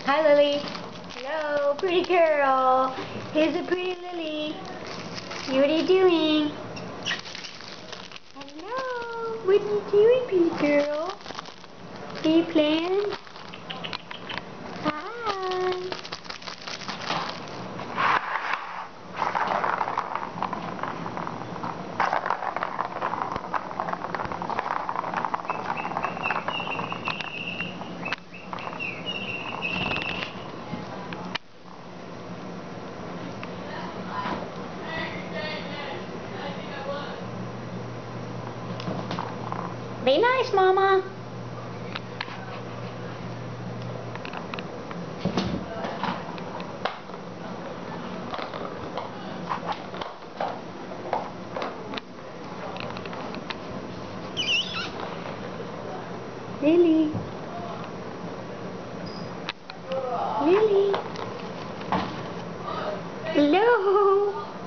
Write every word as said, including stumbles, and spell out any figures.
Hi, Lily. Hello, pretty girl. Here's a pretty Lily. What are you doing? Hello. What are you doing, pretty girl? Are you playing? Hi. Be nice, Mama. Lily. Lily. Hello.